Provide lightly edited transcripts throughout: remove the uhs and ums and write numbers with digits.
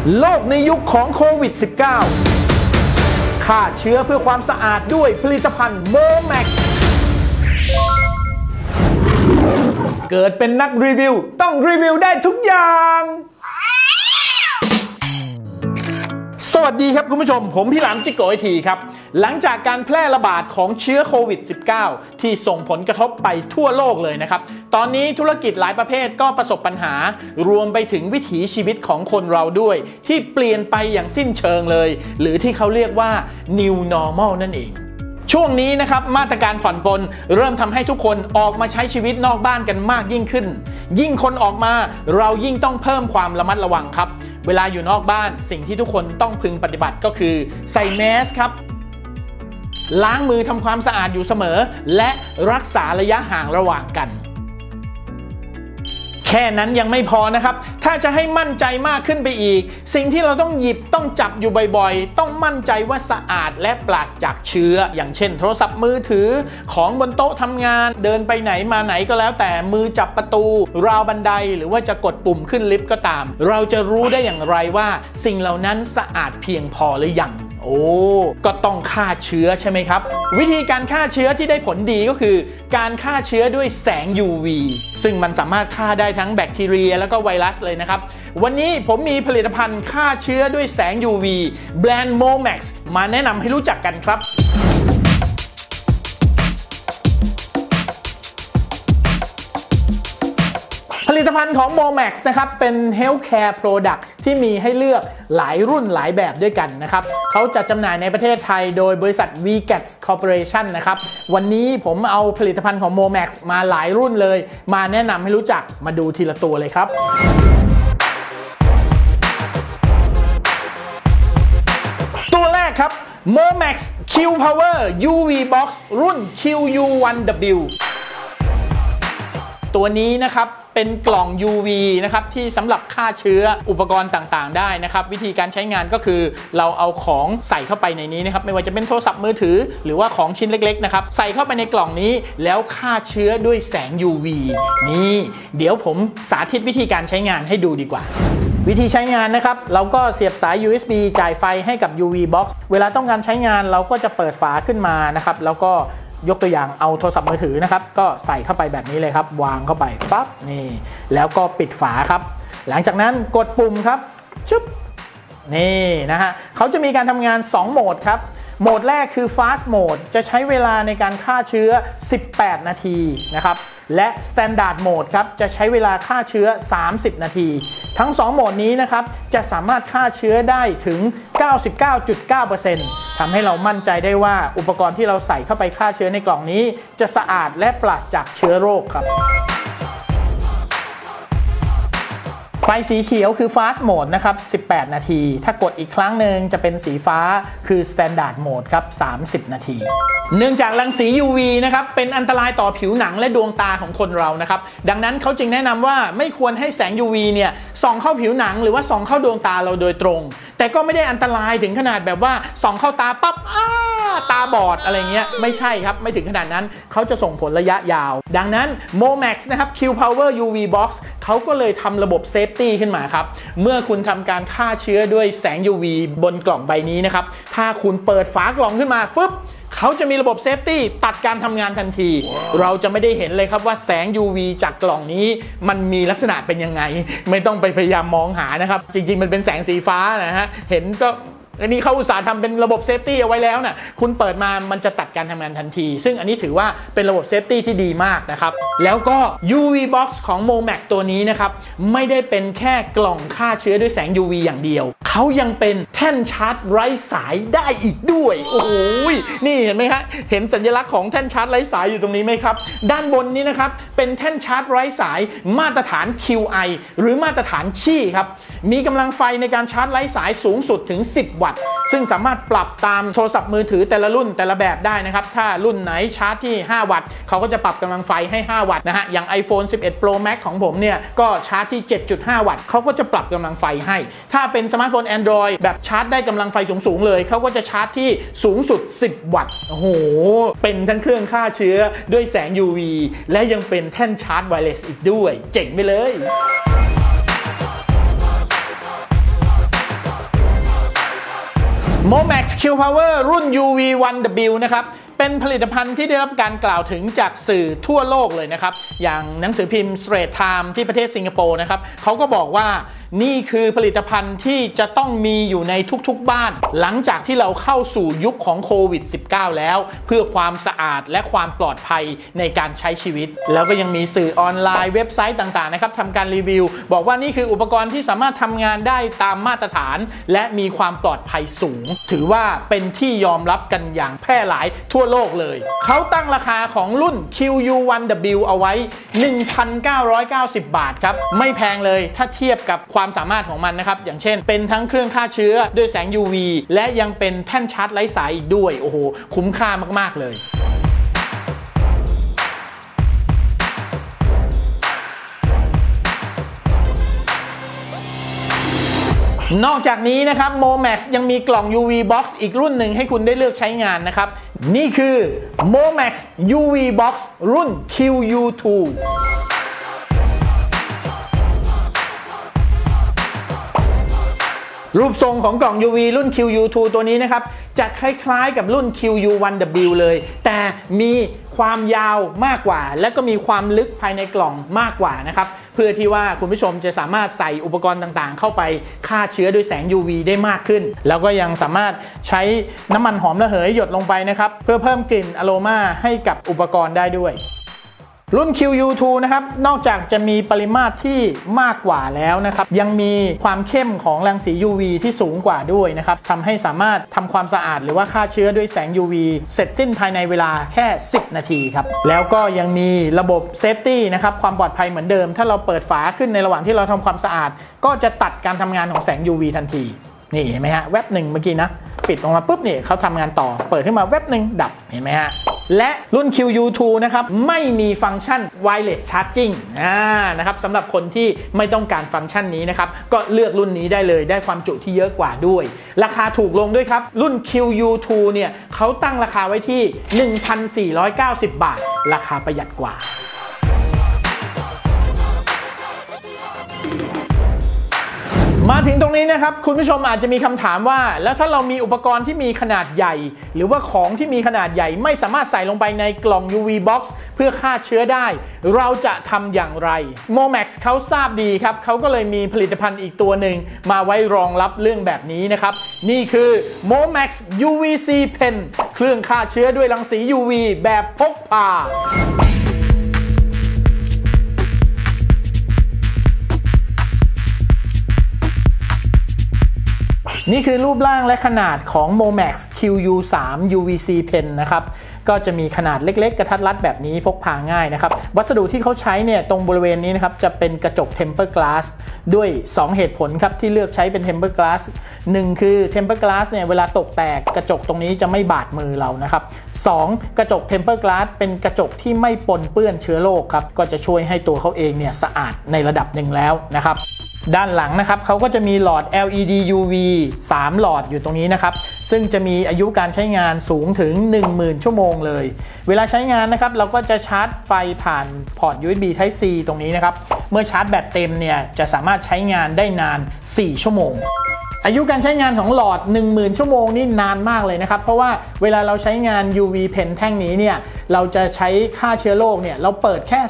โลกในยุคของโควิด -19 ฆ่าเชื้อเพื่อความสะอาดด้วยผลิตภัณฑ์โมแม็กเกิดเป็นนักรีวิวต้องรีวิวได้ทุกอย่างสวัสดีครับคุณผู้ชมผมพี่หลามจิโกะไอทีครับหลังจากการแพร่ระบาดของเชื้อโควิด -19 ที่ส่งผลกระทบไปทั่วโลกเลยนะครับตอนนี้ธุรกิจหลายประเภทก็ประสบปัญหารวมไปถึงวิถีชีวิตของคนเราด้วยที่เปลี่ยนไปอย่างสิ้นเชิงเลยหรือที่เขาเรียกว่า New Normal นั่นเองช่วงนี้นะครับมาตรการผ่อนปลนเริ่มทำให้ทุกคนออกมาใช้ชีวิตนอกบ้านกันมากยิ่งขึ้นยิ่งคนออกมาเรายิ่งต้องเพิ่มความระมัดระวังครับเวลาอยู่นอกบ้านสิ่งที่ทุกคนต้องพึงปฏิบัติก็คือใส่แมสครับล้างมือทำความสะอาดอยู่เสมอและรักษาระยะห่างระหว่างกันแค่นั้นยังไม่พอนะครับถ้าจะให้มั่นใจมากขึ้นไปอีกสิ่งที่เราต้องหยิบต้องจับอยู่บ่อยๆต้องมั่นใจว่าสะอาดและปราศจากเชื้ออย่างเช่นโทรศัพท์มือถือของบนโต๊ะทำงานเดินไปไหนมาไหนก็แล้วแต่มือจับประตูราวบันไดหรือว่าจะกดปุ่มขึ้นลิฟต์ก็ตามเราจะรู้ได้อย่างไรว่าสิ่งเหล่านั้นสะอาดเพียงพอหรือยังก็ต้องฆ่าเชื้อใช่ไหมครับวิธีการฆ่าเชื้อที่ได้ผลดีก็คือการฆ่าเชื้อด้วยแสง UV ซึ่งมันสามารถฆ่าได้ทั้งแบคทีเรียแล้วก็ไวรัสเลยนะครับวันนี้ผมมีผลิตภัณฑ์ฆ่าเชื้อด้วยแสง UV แบรนด์ Momax มาแนะนำให้รู้จักกันครับผลิตภัณฑ์ของ Momax นะครับเป็น Healthcare Product ที่มีให้เลือกหลายรุ่นหลายแบบด้วยกันนะครับเขาจัดจำหน่ายในประเทศไทยโดยบริษัท VGATS Corporation นะครับวันนี้ผมเอาผลิตภัณฑ์ของ Momax มาหลายรุ่นเลยมาแนะนำให้รู้จักมาดูทีละตัวเลยครับตัวแรกครับ Momax Q Power UV Box รุ่น QU1Wตัวนี้นะครับเป็นกล่อง UV นะครับที่สำหรับฆ่าเชื้ออุปกรณ์ต่างๆได้นะครับวิธีการใช้งานก็คือเราเอาของใส่เข้าไปในนี้นะครับไม่ว่าจะเป็นโทรศัพท์มือถือหรือว่าของชิ้นเล็กๆนะครับใส่เข้าไปในกล่องนี้แล้วฆ่าเชื้อด้วยแสง UV นี่เดี๋ยวผมสาธิตวิธีการใช้งานให้ดูดีกว่าวิธีใช้งานนะครับเราก็เสียบสาย USB จ่ายไฟให้กับ UV Box เวลาต้องการใช้งานเราก็จะเปิดฝาขึ้นมานะครับแล้วก็ยกตัวอย่างเอาโทรศัพท์มือถือนะครับก็ใส่เข้าไปแบบนี้เลยครับวางเข้าไปปั๊บนี่แล้วก็ปิดฝาครับหลังจากนั้นกดปุ่มครับชึบนี่นะฮะเขาจะมีการทำงาน2โหมดครับโหมดแรกคือ Fast Mode จะใช้เวลาในการฆ่าเชื้อ18นาทีนะครับและ Standard Mode ครับจะใช้เวลาฆ่าเชื้อ30นาทีทั้ง2โหมดนี้นะครับจะสามารถฆ่าเชื้อได้ถึง 99.9% ทำให้เรามั่นใจได้ว่าอุปกรณ์ที่เราใส่เข้าไปฆ่าเชื้อในกล่องนี้จะสะอาดและปราศจากเชื้อโรคครับไฟสีเขียวคือ Fast Mode นะครับ18นาทีถ้ากดอีกครั้งหนึ่งจะเป็นสีฟ้าคือ Standard Mode ครับ30นาทีเนื่องจากรังสี UV นะครับเป็นอันตรายต่อผิวหนังและดวงตาของคนเรานะครับดังนั้นเขาจึงแนะนำว่าไม่ควรให้แสง UV เนี่ยส่องเข้าผิวหนังหรือว่าส่องเข้าดวงตาเราโดยตรงแต่ก็ไม่ได้อันตรายถึงขนาดแบบว่าส่องเข้าตาปั๊บตาบอดอะไรเงี้ยไม่ใช่ครับไม่ถึงขนาดนั้นเขาจะส่งผลระยะยาวดังนั้น Momax นะครับ Q Power UV Box เขาก็เลยทำระบบเซฟตี้ขึ้นมาครับเมื่อคุณทำการฆ่าเชื้อด้วยแสง UV บนกล่องใบนี้นะครับถ้าคุณเปิดฝากล่องขึ้นมาฟึบเขาจะมีระบบเซฟตี้ตัดการทำงานทันที เราจะไม่ได้เห็นเลยครับว่าแสง UV จากกล่องนี้มันมีลักษณะเป็นยังไงไม่ต้องไปพยายามมองหานะครับจริงๆมันเป็นแสงสีฟ้านะฮะเห็นก็อันนี้เขาอุตส่าห์ทำเป็นระบบเซฟตี้เอาไว้แล้วนะคุณเปิดมามันจะตัดการทำงานทันทีซึ่งอันนี้ถือว่าเป็นระบบเซฟตี้ที่ดีมากนะครับแล้วก็ UV Box ของ Momax ตัวนี้นะครับไม่ได้เป็นแค่กล่องฆ่าเชื้อด้วยแสง UV อย่างเดียวเขายังเป็นแท่นชาร์จไร้สายได้อีกด้วยโอ้ยนี่เห็นไหมฮะเห็นสัญลักษณ์ของแท่นชาร์จไร้สายอยู่ตรงนี้ไหมครับด้านบนนี้นะครับเป็นแท่นชาร์จไร้สายมาตรฐาน QI หรือมาตรฐานชี่ครับมีกำลังไฟในการชาร์จไร้สายสูงสุดถึง10 วัตต์ซึ่งสามารถปรับตามโทรศัพท์มือถือแต่ละรุ่นแต่ละแบบได้นะครับถ้ารุ่นไหนชาร์จที่5 วัตต์เขาก็จะปรับกำลังไฟให้5 วัตต์นะฮะอย่าง iPhone 11 Pro Max ของผมเนี่ยก็ชาร์จที่ 7.5 วัตต์เขาก็จะปรับกำลังไฟให้ถ้าเป็นสมาร์ทโฟน Android แบบชาร์จได้กำลังไฟสูงๆเลยเขาก็จะชาร์จที่สูงสุด10 วัตต์โอ้โหเป็นทั้งเครื่องฆ่าเชื้อด้วยแสง UV และยังเป็นแท่นชาร์จไวเลสอีกด้วยเจ๋งไปเลย Momax Q Power รุ่น UV1W นะครับเป็นผลิตภัณฑ์ที่ได้รับการกล่าวถึงจากสื่อทั่วโลกเลยนะครับอย่างหนังสือพิมพ์ Straits Times ที่ประเทศสิงคโปร์นะครับเขาก็บอกว่านี่คือผลิตภัณฑ์ที่จะต้องมีอยู่ในทุกๆบ้านหลังจากที่เราเข้าสู่ยุคของโควิด -19 แล้วเพื่อความสะอาดและความปลอดภัยในการใช้ชีวิตแล้วก็ยังมีสื่อออนไลน์เว็บไซต์ต่างๆนะครับทำการรีวิวบอกว่านี่คืออุปกรณ์ที่สามารถทำงานได้ตามมาตรฐานและมีความปลอดภัยสูงถือว่าเป็นที่ยอมรับกันอย่างแพร่หลายทั่วโลกเลยเขาตั้งราคาของรุ่น QU1W เอาไว้ 1,990 บาทครับไม่แพงเลยถ้าเทียบกับความสามารถของมันนะครับอย่างเช่นเป็นทั้งเครื่องฆ่าเชื้อด้วยแสง UV และยังเป็นแท่นชาร์จไร้สายอีกด้วยโอ้โหคุ้มค่ามากๆเลยนอกจากนี้นะครับ Momax ยังมีกล่อง UV Box อีกรุ่นหนึ่งให้คุณได้เลือกใช้งานนะครับนี่คือ Momax UV Box รุ่น QU2 รูปทรงของกล่อง UV รุ่น QU2 ตัวนี้นะครับจะคล้ายๆกับรุ่น QU1W เลยแต่มีความยาวมากกว่าและก็มีความลึกภายในกล่องมากกว่านะครับเพื่อที่ว่าคุณผู้ชมจะสามารถใส่อุปกรณ์ต่างๆเข้าไปฆ่าเชื้อด้วยแสง UV ได้มากขึ้นแล้วก็ยังสามารถใช้น้ำมันหอมระเหยหยดลงไปนะครับเพื่อเพิ่มกลิ่นอโรมาให้กับอุปกรณ์ได้ด้วยรุ่น QU2 นะครับนอกจากจะมีปริมาตรที่มากกว่าแล้วนะครับยังมีความเข้มของรังสี UV ที่สูงกว่าด้วยนะครับทำให้สามารถทำความสะอาดหรือว่าฆ่าเชื้อด้วยแสง UV เสร็จสิ้นภายในเวลาแค่10 นาทีครับแล้วก็ยังมีระบบเซฟตี้นะครับความปลอดภัยเหมือนเดิมถ้าเราเปิดฝาขึ้นในระหว่างที่เราทำความสะอาดก็จะตัดการทำงานของแสง UV ทันทีนี่เห็นไหมฮะแวบหนึ่งเมื่อกี้นะปิดออกมาปุ๊บนี่เขาทำงานต่อเปิดขึ้นมาแวบหนึ่งดับเห็นไหมฮะและรุ่น QU2 นะครับไม่มีฟังก์ชัน Wireless Charging นะครับสำหรับคนที่ไม่ต้องการฟังก์ชันนี้นะครับก็เลือกรุ่นนี้ได้เลยได้ความจุที่เยอะกว่าด้วยราคาถูกลงด้วยครับรุ่น QU2 เนี่ยเขาตั้งราคาไว้ที่ 1,490 บาทราคาประหยัดกว่ามาถึงตรงนี้นะครับคุณผู้ชมอาจจะมีคำถามว่าแล้วถ้าเรามีอุปกรณ์ที่มีขนาดใหญ่หรือว่าของที่มีขนาดใหญ่ไม่สามารถใส่ลงไปในกล่อง UV Box เพื่อฆ่าเชื้อได้เราจะทำอย่างไร Momax เขาทราบดีครับเขาก็เลยมีผลิตภัณฑ์อีกตัวหนึ่งมาไว้รองรับเรื่องแบบนี้นะครับนี่คือ Momax UVC Pen เครื่องฆ่าเชื้อด้วยรังสี UV แบบพกพานี่คือรูปร่างและขนาดของ Momax QU3 UVC Pen นะครับก็จะมีขนาดเล็กๆกระทัดรัดแบบนี้พกพาง่ายนะครับวัสดุที่เขาใช้เนี่ยตรงบริเวณนี้นะครับจะเป็นกระจก Tempered Glass ด้วย2เหตุผลครับที่เลือกใช้เป็น Tempered Glass 1คือ Tempered Glass เนี่ยเวลาตกแตกกระจกตรงนี้จะไม่บาดมือเรานะครับ2กระจก Tempered Glass เป็นกระจกที่ไม่ปนเปื้อนเชื้อโรคครับก็จะช่วยให้ตัวเขาเองเนี่ยสะอาดในระดับหนึ่งแล้วนะครับด้านหลังนะครับเขาก็จะมีหลอด LED UV 3 หลอดอยู่ตรงนี้นะครับซึ่งจะมีอายุการใช้งานสูงถึง 10,000 ชั่วโมงเลยเวลาใช้งานนะครับเราก็จะชาร์จไฟผ่านพอร์ต USB Type C ตรงนี้นะครับเมื่อชาร์จแบตเต็มเนี่ยจะสามารถใช้งานได้นาน4 ชั่วโมงอายุการใช้งานของหลอด 10,000 ชั่วโมงนี่นานมากเลยนะครับเพราะว่าเวลาเราใช้งาน UV Pen แท่งนี้เนี่ยเราจะใช้ฆ่าเชื้อโรคเนี่ยเราเปิดแค่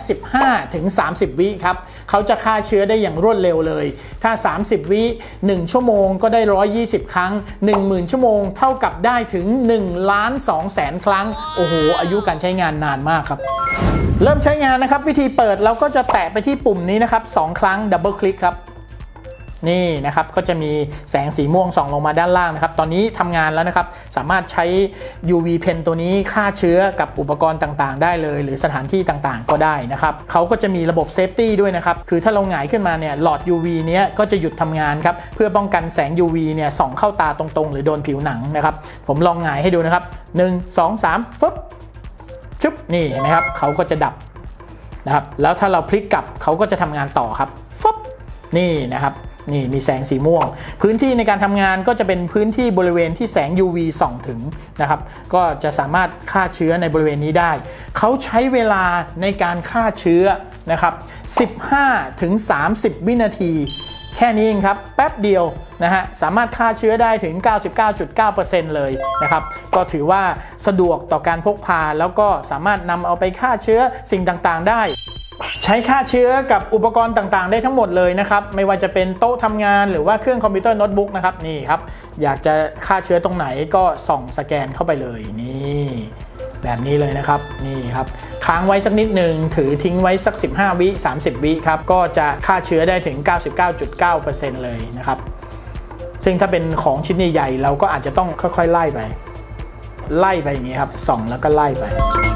15-30 วิครับเขาจะฆ่าเชื้อได้อย่างรวดเร็วเลยถ้า30 วิ1ชั่วโมงก็ได้120 ครั้ง 10,000 ชั่วโมงเท่ากับได้ถึง 1,200,000 ครั้งโอ้โหอายุการใช้งานนานมากครับเริ่มใช้งานนะครับวิธีเปิดเราก็จะแตะไปที่ปุ่มนี้นะครับ2 ครั้งดับเบิลคลิกครับนี่นะครับก็จะมีแสงสีม่วงส่องลงมาด้านล่างนะครับตอนนี้ทำงานแล้วนะครับสามารถใช้ UV Pen ตัวนี้ฆ่าเชื้อกับอุปกรณ์ต่างๆได้เลยหรือสถานที่ต่างๆก็ได้นะครับเขาก็จะมีระบบเซฟตี้ด้วยนะครับคือถ้าเราหงายขึ้นมาเนี่ยหลอด UV เนี้ยก็จะหยุดทำงานครับเพื่อป้องกันแสง UV เนี่ยส่องเข้าตาตรงๆหรือโดนผิวหนังนะครับผมลองหงายให้ดูนะครับ1 2 3ฟึบชึบนี่เห็นไหมครับเขาก็จะดับนะครับแล้วถ้าเราพลิกกลับเขาก็จะทำงานต่อครับฟึบนี่นะครับนี่มีแสงสีม่วงพื้นที่ในการทำงานก็จะเป็นพื้นที่บริเวณที่แสง UV ส่องถึงนะครับก็จะสามารถฆ่าเชื้อในบริเวณนี้ได้เขาใช้เวลาในการฆ่าเชื้อนะครับ15-30 วินาทีแค่นี้เองครับแป๊บเดียวนะฮะสามารถฆ่าเชื้อได้ถึง 99.9% เลยนะครับก็ถือว่าสะดวกต่อการพกพาแล้วก็สามารถนำเอาไปฆ่าเชื้อสิ่งต่างๆได้ใช้ฆ่าเชื้อกับอุปกรณ์ต่างๆได้ทั้งหมดเลยนะครับไม่ว่าจะเป็นโต๊ะทำงานหรือว่าเครื่องคอมพิวเตอร์โน้ตบุ๊กนะครับนี่ครับอยากจะฆ่าเชื้อตรงไหนก็ส่องสแกนเข้าไปเลยนี่แบบนี้เลยนะครับนี่ครับค้างไว้สักนิดหนึ่งถือทิ้งไว้สัก15วิ30วิครับก็จะฆ่าเชื้อได้ถึง 99.9% เลยนะครับซึ่งถ้าเป็นของชิ้นใหญ่ๆเราก็อาจจะต้องค่อยๆไล่ไปอย่างนี้ครับส่องแล้วก็ไล่ไป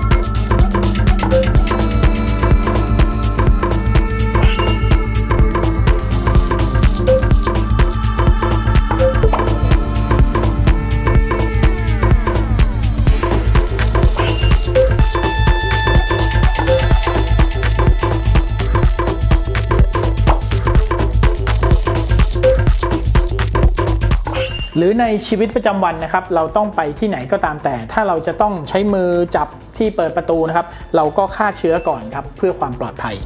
หรือในชีวิตประจำวันนะครับเราต้องไปที่ไหนก็ตามแต่ถ้าเราจะต้องใช้มือจับที่เปิดประตูนะครับเราก็ฆ่าเชื้อก่อนครับเพื่อความปลอดภัย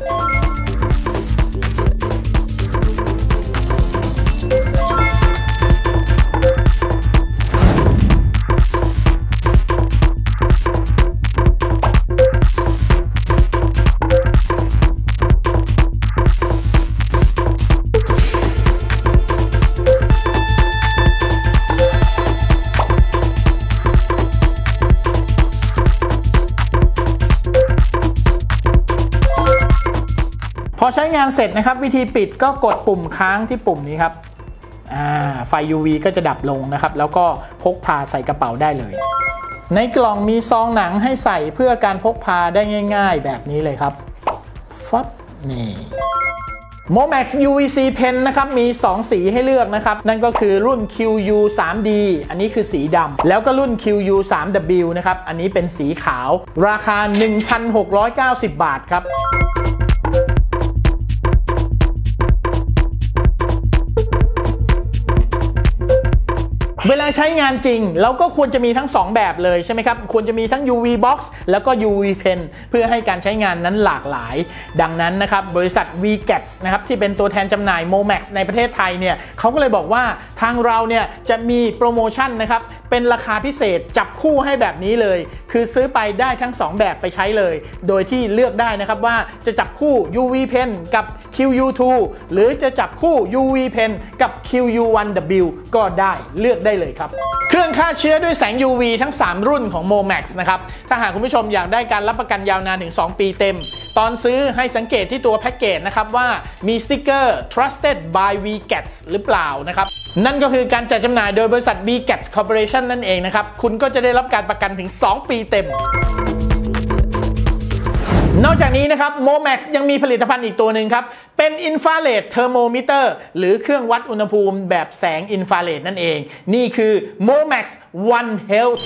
พอใช้งานเสร็จนะครับวิธีปิดก็กดปุ่มค้างที่ปุ่มนี้ครับไฟ UV ก็จะดับลงนะครับแล้วก็พกพาใส่กระเป๋าได้เลยในกล่องมีซองหนังให้ใส่เพื่อการพกพาได้ง่ายๆแบบนี้เลยครับฟับนี่ Momax UVC Pen นะครับมี2สีให้เลือกนะครับนั่นก็คือรุ่น QU 3D อันนี้คือสีดำแล้วก็รุ่น QU 3W นะครับอันนี้เป็นสีขาวราคา 1,690 บาทครับเวลาใช้งานจริงเราก็ควรจะมีทั้ง2แบบเลยใช่ไหมครับควรจะมีทั้ง UV Box แล้วก็ UV Pen เพื่อให้การใช้งานนั้นหลากหลายดังนั้นนะครับบริษัท VGATS นะครับที่เป็นตัวแทนจำหน่าย Momax ในประเทศไทยเนี่ยเขาก็เลยบอกว่าทางเราเนี่ยจะมีโปรโมชั่นนะครับเป็นราคาพิเศษจับคู่ให้แบบนี้เลยคือซื้อไปได้ทั้ง2แบบไปใช้เลยโดยที่เลือกได้นะครับว่าจะจับคู่ UV Pen กับ QU2 หรือจะจับคู่ UV Pen กับ QU1W ก็ได้เลือกได้เลยครับเครื่องฆ่าเชื้อด้วยแสง UV ทั้ง3รุ่นของ Momax นะครับถ้าหากคุณผู้ชมอยากได้การรับประกันยาวนานถึง2ปีเต็มตอนซื้อให้สังเกตที่ตัวแพ็กเกจนะครับว่ามีสติกเกอร์ Trusted by VGATS หรือเปล่านะครับนั่นก็คือการจัดจำหน่ายโดยบริษัท VGATS Corporation นั่นเองนะครับคุณก็จะได้รับการประกันถึง2ปีเต็มนอกจากนี้นะครับ Momax ยังมีผลิตภัณฑ์อีกตัวหนึ่งครับเป็นอินฟราเรดเทอร์โมมิเตอร์หรือเครื่องวัดอุณหภูมิแบบแสงอินฟราเรดนั่นเองนี่คือ Momax One Health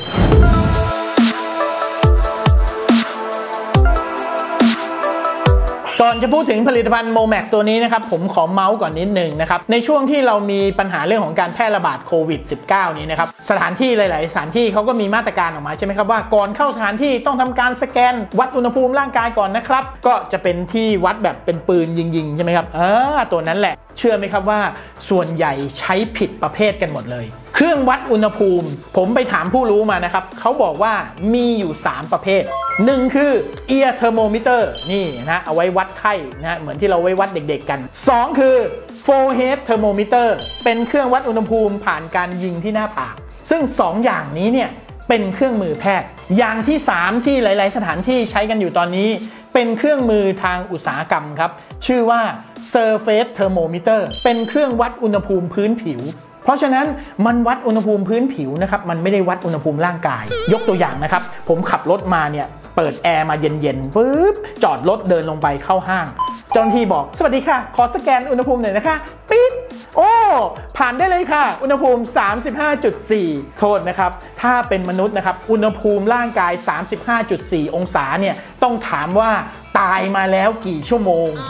ก่อนจะพูดถึงผลิตภัณฑ์ Momax ตัวนี้นะครับผมขอเมาส์ก่อนนิดนึงนะครับในช่วงที่เรามีปัญหาเรื่องของการแพร่ระบาดโควิด -19 นี้นะครับสถานที่หลายๆสถานที่เขาก็มีมาตรการออกมาใช่ไหมครับว่าก่อนเข้าสถานที่ต้องทำการสแกนวัดอุณหภูมิร่างกายก่อนนะครับก็จะเป็นที่วัดแบบเป็นปืนยิงๆใช่ไหมครับตัวนั้นแหละเชื่อไหมครับว่าส่วนใหญ่ใช้ผิดประเภทกันหมดเลยเครื่องวัดอุณหภูมิผมไปถามผู้รู้มานะครับเขาบอกว่ามีอยู่3ประเภท1คือ ear thermometer นี่นะเอาไว้วัดไข้นะเหมือนที่เราไว้วัดเด็กๆกัน2คือ forehead thermometer เป็นเครื่องวัดอุณหภูมิผ่านการยิงที่หน้าผากซึ่ง2อย่างนี้เนี่ยเป็นเครื่องมือแพทย์อย่างที่3ที่หลายๆสถานที่ใช้กันอยู่ตอนนี้เป็นเครื่องมือทางอุตสาหกรรมครับชื่อว่า surface thermometer เป็นเครื่องวัดอุณหภูมิพื้นผิวเพราะฉะนั้นมันวัดอุณหภูมิพื้นผิวนะครับมันไม่ได้วัดอุณหภูมิร่างกายยกตัวอย่างนะครับผมขับรถมาเนี่ยเปิดแอร์มาเย็นๆปุ๊บจอดรถเดินลงไปเข้าห้างเจ้าหน้าที่บอกสวัสดีค่ะขอสแกนอุณหภูมิหน่อยนะคะปิดโอ้ผ่านได้เลยค่ะอุณหภูมิ 35.4 โทษนะครับถ้าเป็นมนุษย์นะครับอุณหภูมิร่างกาย 35.4 องศาเนี่ยต้องถามว่าตายมาแล้วกี่ชั่วโมง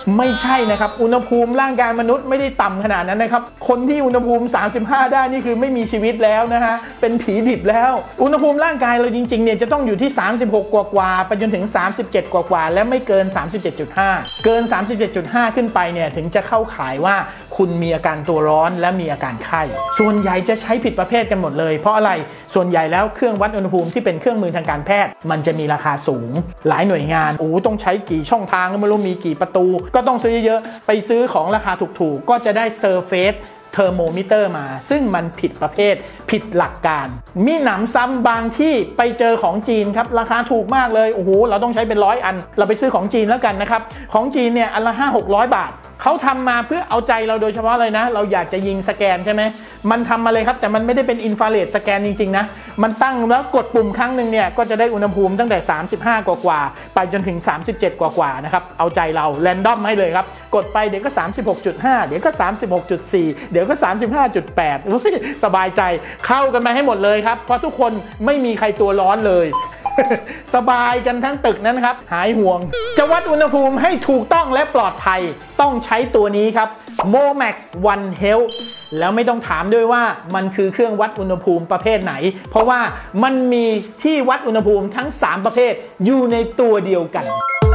ไม่ใช่นะครับอุณหภูมิร่างกายมนุษย์ไม่ได้ต่ำขนาดนั้นนะครับคนที่อุณหภูมิ35ได้นี่คือไม่มีชีวิตแล้วนะฮะเป็นผีดิบแล้วอุณหภูมิร่างกายเราจริงๆเนี่ยจะต้องอยู่ที่36กว่าไปจนถึง37กว่าและไม่เกิน 37.5 เกิน 37.5 ขึ้นไปเนี่ยถึงจะเข้าข่ายว่าคุณมีอาการตัวร้อนและมีอาการไข้ส่วนใหญ่จะใช้ผิดประเภทกันหมดเลยเพราะอะไรส่วนใหญ่แล้วเครื่องวัดอุณหภูมิที่เป็นเครื่องมือทางการแพทย์มันจะมีราคาสูงหลายหน่วยงานต้องใช้กี่ช่องทางก็ไม่รู้มีกี่ประตูก็ต้องซื้อเยอะไปซื้อของราคาถูกๆก็จะได้ Surfaceเทอร์โมมิเตอร์มาซึ่งมันผิดประเภทผิดหลักการมีหนำซ้ำบางที่ไปเจอของจีนครับราคาถูกมากเลยเราต้องใช้เป็น100 อันเราไปซื้อของจีนแล้วกันนะครับของจีนเนี่ยอันละ500-600 บาทเขาทำมาเพื่อเอาใจเราโดยเฉพาะเลยนะเราอยากจะยิงสแกนใช่ไหมมันทำมาเลยครับแต่มันไม่ได้เป็นอินฟราเรดสแกนจริงๆนะมันตั้งแล้วกดปุ่มครั้งหนึ่งเนี่ยก็จะได้อุณหภูมิตั้งแต่35กว่าไปจนถึง37กว่านะครับเอาใจเราแรนดอมให้เลยครับกดไปเดี๋ยวก็ 36.5 เดี๋ยวก็ 36.4 เดี๋ยวก็ 35.8 สบายใจเข้ากันมาให้หมดเลยครับเพราะทุกคนไม่มีใครตัวร้อนเลย สบายกันทั้งตึกนั้นครับหายห่วงจะวัดอุณหภูมิให้ถูกต้องและปลอดภัยต้องใช้ตัวนี้ครับ Momax One Health แล้วไม่ต้องถามด้วยว่ามันคือเครื่องวัดอุณหภูมิประเภทไหนเพราะว่ามันมีที่วัดอุณหภูมิทั้ง3ประเภทอยู่ในตัวเดียวกัน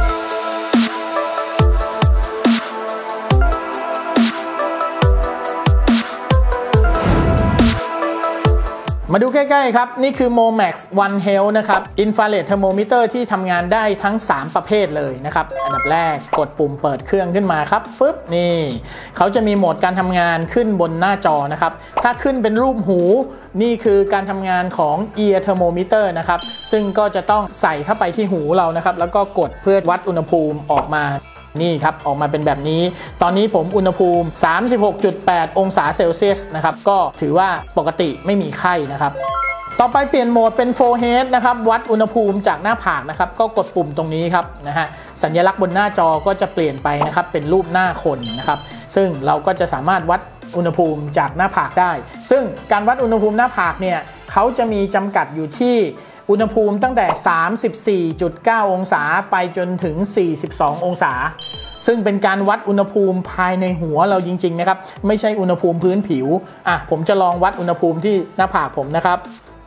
มาดูใกล้ๆครับนี่คือ Momax One Health นะครับ Infrared Thermometer ที่ทำงานได้ทั้ง3ประเภทเลยนะครับอันดับแรกกดปุ่มเปิดเครื่องขึ้นมาครับฟึบนี่เขาจะมีโหมดการทำงานขึ้นบนหน้าจอนะครับถ้าขึ้นเป็นรูปหูนี่คือการทำงานของ Ear Thermometer นะครับซึ่งก็จะต้องใส่เข้าไปที่หูเรานะครับแล้วก็กดเพื่อวัดอุณหภูมิออกมานี่ครับออกมาเป็นแบบนี้ตอนนี้ผมอุณหภูมิ 36.8 องศาเซลเซียสนะครับก็ถือว่าปกติไม่มีไข้นะครับต่อไปเปลี่ยนโหมดเป็น forehead นะครับวัดอุณหภูมิจากหน้าผากนะครับก็กดปุ่มตรงนี้ครับนะฮะสัญลักษณ์บนหน้าจอก็จะเปลี่ยนไปนะครับเป็นรูปหน้าคนนะครับซึ่งเราก็จะสามารถวัดอุณหภูมิจากหน้าผากได้ซึ่งการวัดอุณหภูมิหน้าผากเนี่ยเขาจะมีจำกัดอยู่ที่อุณหภูมิตั้งแต่ 34.9 องศาไปจนถึง 42 องศาซึ่งเป็นการวัดอุณหภูมิภายในหัวเราจริงๆนะครับไม่ใช่อุณหภูมิพื้นผิวผมจะลองวัดอุณหภูมิที่หน้าผากผมนะครับ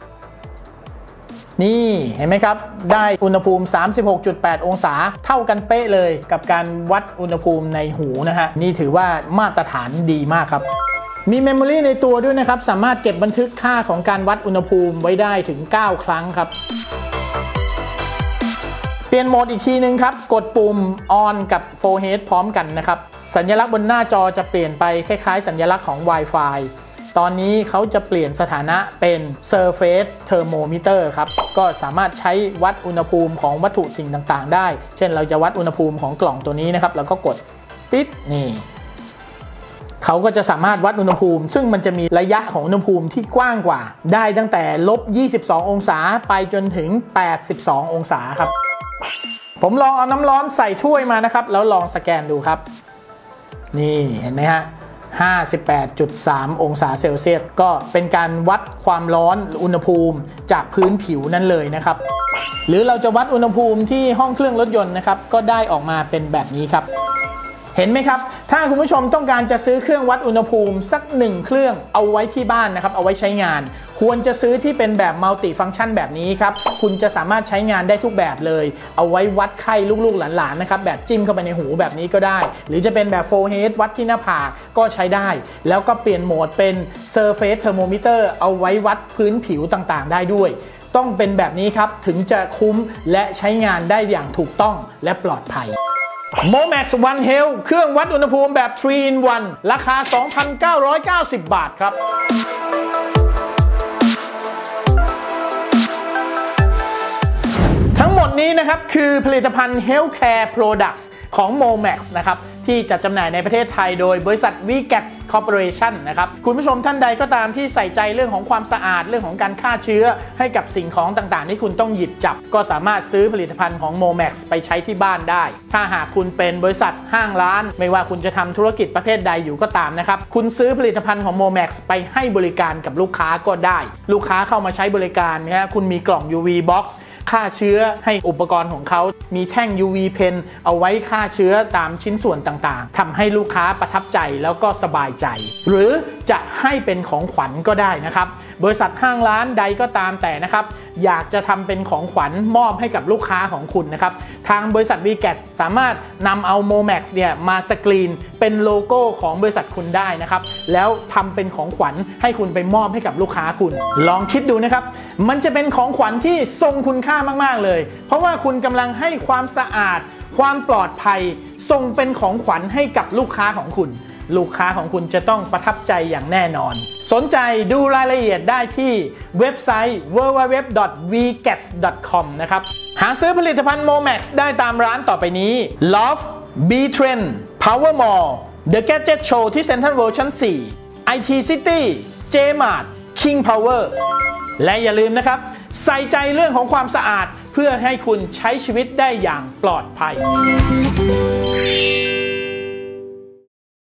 นี่เห็นไหมครับได้อุณหภูมิ 36.8 องศาเท่ากันเป๊ะเลยกับการวัดอุณหภูมิในหูนะฮะนี่ถือว่ามาตรฐานดีมากครับมีเมมโมรีในตัวด้วยนะครับสามารถเก็บบันทึกค่าของการวัดอุณหภูมิไว้ได้ถึง9 ครั้งครับเปลี่ยนโหมดอีกทีนึงครับกดปุ่ม on กับ forehead พร้อมกันนะครับสัญลักษณ์บนหน้าจอจะเปลี่ยนไปคล้ายๆสัญลักษณ์ของ Wi-Fi ตอนนี้เขาจะเปลี่ยนสถานะเป็น Surface Thermometer ครับก็สามารถใช้วัดอุณหภูมิของวัตถุสิ่งต่างๆได้เช่นเราจะวัดอุณหภูมิของกล่องตัวนี้นะครับแล้วก็กดปิดนี่เขาก็จะสามารถวัดอุณหภูมิซึ่งมันจะมีระยะของอุณหภูมิที่กว้างกว่าได้ตั้งแต่-22 องศาไปจนถึง82 องศาครับผมลองเอาน้ำร้อนใส่ถ้วยมานะครับแล้วลองสแกนดูครับนี่เห็นไหมฮะ 58.3 องศาเซลเซียสก็เป็นการวัดความร้อนอุณหภูมิจากพื้นผิวนั้นเลยนะครับหรือเราจะวัดอุณหภูมิที่ห้องเครื่องรถยนต์นะครับก็ได้ออกมาเป็นแบบนี้ครับเห็นไหมครับถ้าคุณผู้ชมต้องการจะซื้อเครื่องวัดอุณหภูมิสัก1เครื่องเอาไว้ที่บ้านนะครับเอาไว้ใช้งานควรจะซื้อที่เป็นแบบมัลติฟังก์ชันแบบนี้ครับคุณจะสามารถใช้งานได้ทุกแบบเลยเอาไว้วัดไข้ลูกๆหลานๆนะครับแบบจิ้มเข้าไปในหูแบบนี้ก็ได้หรือจะเป็นแบบ forehead วัดที่หน้าผากก็ใช้ได้แล้วก็เปลี่ยนโหมดเป็น surface thermometer เอาไว้วัดพื้นผิวต่างๆได้ด้วยต้องเป็นแบบนี้ครับถึงจะคุ้มและใช้งานได้อย่างถูกต้องและปลอดภัยMomax One Health เครื่องวัดอุณหภูมิแบบ 3-in-1 ราคา 2,990 บาทครับทั้งหมดนี้นะครับคือผลิตภัณฑ์ Healthcare Products ของ Momax นะครับที่จัดจำหน่ายในประเทศไทยโดยบริษัท Vigax Corporation นะครับคุณผู้ชมท่านใดก็ตามที่ใส่ใจเรื่องของความสะอาดเรื่องของการฆ่าเชื้อให้กับสิ่งของต่างๆที่คุณต้องหยิบจับก็สามารถซื้อผลิตภัณฑ์ของ Momax ไปใช้ที่บ้านได้ถ้าหากคุณเป็นบริษัทห้างร้านไม่ว่าคุณจะทำธุรกิจประเภทใดอยู่ก็ตามนะครับคุณซื้อผลิตภัณฑ์ของ Momax ไปให้บริการกับลูกค้าก็ได้ลูกค้าเข้ามาใช้บริการนะฮะคุณมีกล่อง UV Box ฆ่าเชื้อให้อุปกรณ์ของเขามีแท่ง UV Pen เอาไว้ฆ่าเชื้อตามชิ้นส่วนต่างๆทำให้ลูกค้าประทับใจแล้วก็สบายใจหรือจะให้เป็นของขวัญก็ได้นะครับบริษัทห้างร้านใดก็ตามแต่นะครับอยากจะทำเป็นของขวัญมอบให้กับลูกค้าของคุณนะครับทางบริษัท VGATS สามารถนำเอา Momax เนี่ยมาสกรีนเป็นโลโก้ของบริษัทคุณได้นะครับแล้วทำเป็นของขวัญให้คุณไปมอบให้กับลูกค้าคุณลองคิดดูนะครับมันจะเป็นของขวัญที่ทรงคุณค่ามากๆเลยเพราะว่าคุณกำลังให้ความสะอาดความปลอดภัยส่งเป็นของขวัญให้กับลูกค้าของคุณลูกค้าของคุณจะต้องประทับใจอย่างแน่นอนสนใจดูรายละเอียดได้ที่เว็บไซต์ www.vgats.com นะครับหาซื้อผลิตภัณฑ์ Momax ได้ตามร้านต่อไปนี้ Loft B-Trend Power Mall The Gadget Show ที่ Central World ชั้น 4 IT City J-Mart King Power และอย่าลืมนะครับใส่ใจเรื่องของความสะอาดเพื่อให้คุณใช้ชีวิตได้อย่างปลอดภัย